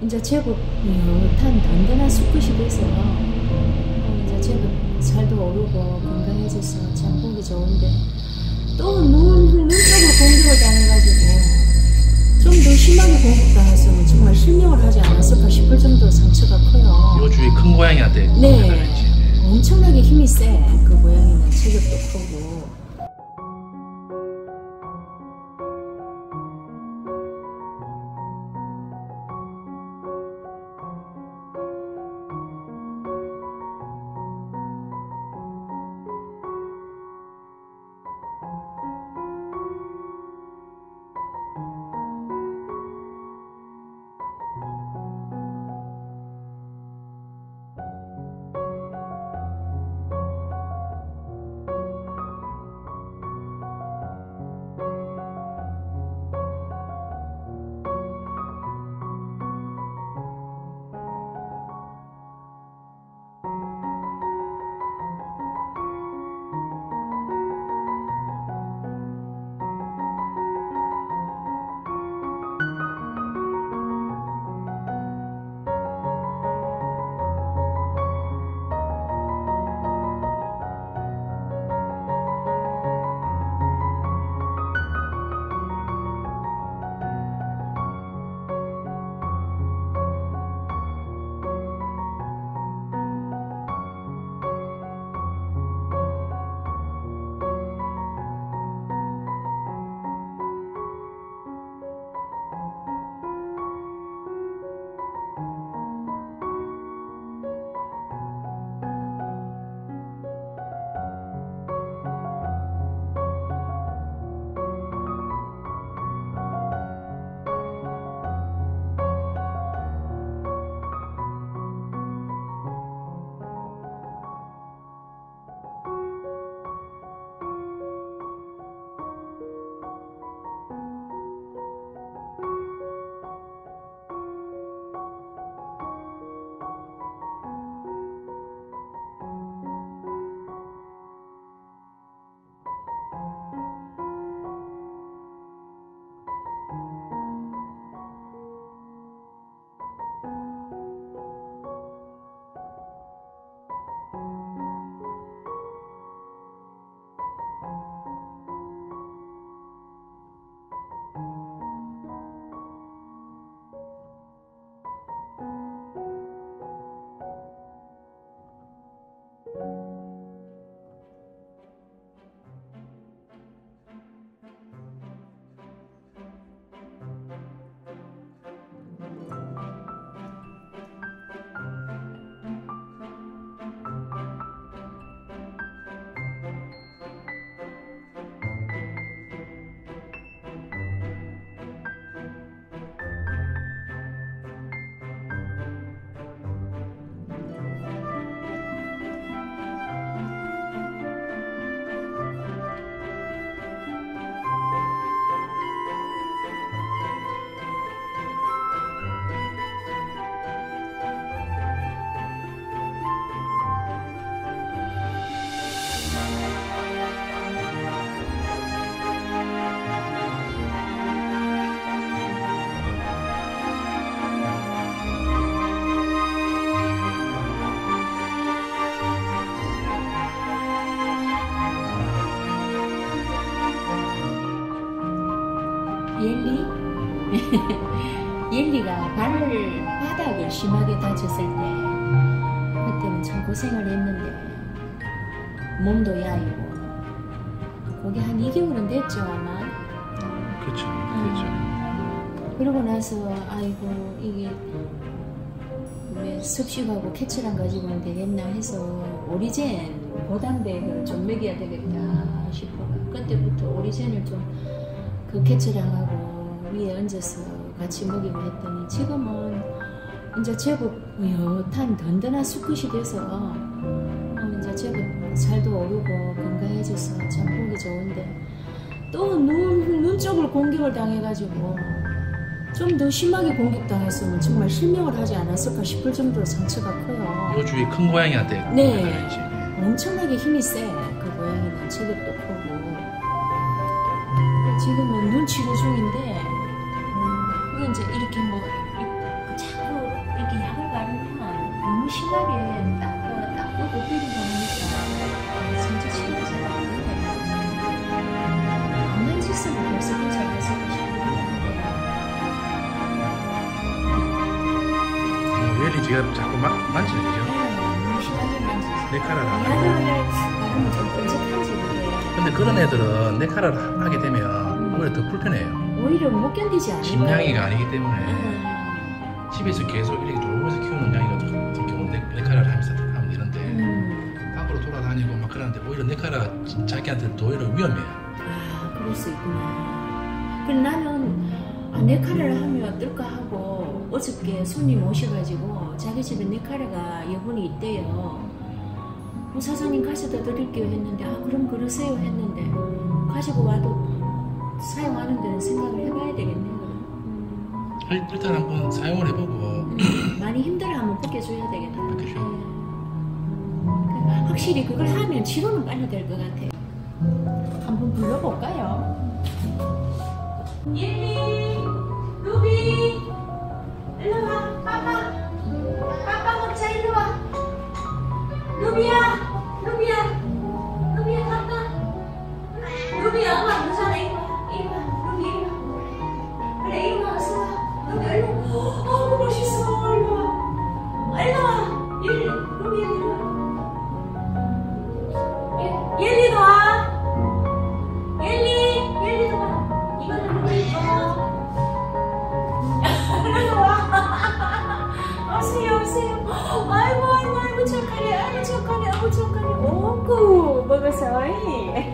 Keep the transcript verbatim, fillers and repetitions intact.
이제 제법 여탄 든든한 수컷이 돼서 어, 이제 제법 살도 오르고 건강해져서 참 보기 좋은데 또 눈, 눈 쪽으로 공격을 당해가지고 좀 더 심하게 공격당했으면 정말 실명을 하지 않았을까 싶을 정도로 상처가 커요. 요 주위 큰 고양이한테 네, 엄청나게 힘이 세. 그 고양이는 체격도 크고. 옐리? 옐리가 발 바닥을 심하게 다쳤을 때 그때는 참 고생을 했는데 몸도 야이고 그게 한 이 개월은 됐죠 아마. 그렇죠. 음. 그러고 나서 아이고 이게 왜 습식하고 캐치랑 가지고는 되겠나 해서 오리젠 보담백을 좀 먹여야 되겠다 싶어. 그때부터 오리젠을 좀 그 캐치랑하고 위에 얹어서 같이 먹이고 했더니 지금은 이제 제법 여탄 든든한 수컷이 돼서 어 이제 제법 살도 오르고 건강해져서 참 보기 좋은데 또 눈, 눈 쪽으로 공격을 당해가지고 좀 더 심하게 공격당했으면 정말 실명을 하지 않았을까 싶을 정도로 상처가 커요. 요 주위 큰 고양이한테 네, 엄청나게 힘이 세. 그 고양이는 체격도 크고 지금은 눈 치료 중인데 음, 이게 이제 이렇게 뭐 자꾸 옐리 지가 자꾸 막 만지네, 그죠? 너무 심하게 만지지. 네카라를 미안해, 하면. 나는 좀 끈적한지 그래. 근데 그런 애들은 네카라를 하게 되면 오히려 더 불편해요. 오히려 못 견디지 않을까? 집냥이가 아니기 때문에 음. 집에서 계속 이렇게 돌면서 키우는 양이 같은 경우는 네, 네카라를 하면서 하면 되는데 음. 밖으로 돌아다니고 막 그러는데 오히려 네카라가 자기한테 더 오히려 위험해요. 아, 그럴 수 있구나. 그럼 나는 아, 네카라를 하면 어떨까 하고 어저께 손님 오셔가지고 자기 집에 네카라가 여분이 있대요. 뭐 사장님 가져다 드릴게요 했는데 아 그럼 그러세요 했는데 가지고 와도 사용하는 데는 생각을 해봐야 되겠네 그럼. 음. 일- 일단 한번 사용을 해보고 음, 많이 힘들어 한번 벗겨줘야 되겠다. 그죠. 네. 확실히 그걸 하면 치료는 빨리 될 것 같아요. 한번 불러볼까요? 옐리, 루비, 일로 와, 빠빠, 빠빠 먹자 일로 와. 루비야, 루비야, 루비야 빠빠, 루비야 엄마 무서워 이리 와, 이리 와, 루비 이리 와. 그래 이리 와 어서 와, 루비 일로 와. 어 멋있어 일로 와, 일로 와, 옐리, 루비 일로 와. 예, 옐리도 와. 옐리, 옐리도 와. 이거는 루비 줘. 루비도 와. 오세요, 오세요. 아이고, 아이고, 아이고, 착하네, 아이고, 착하네, 아이고, 착하네. 오구, 먹었어, 이.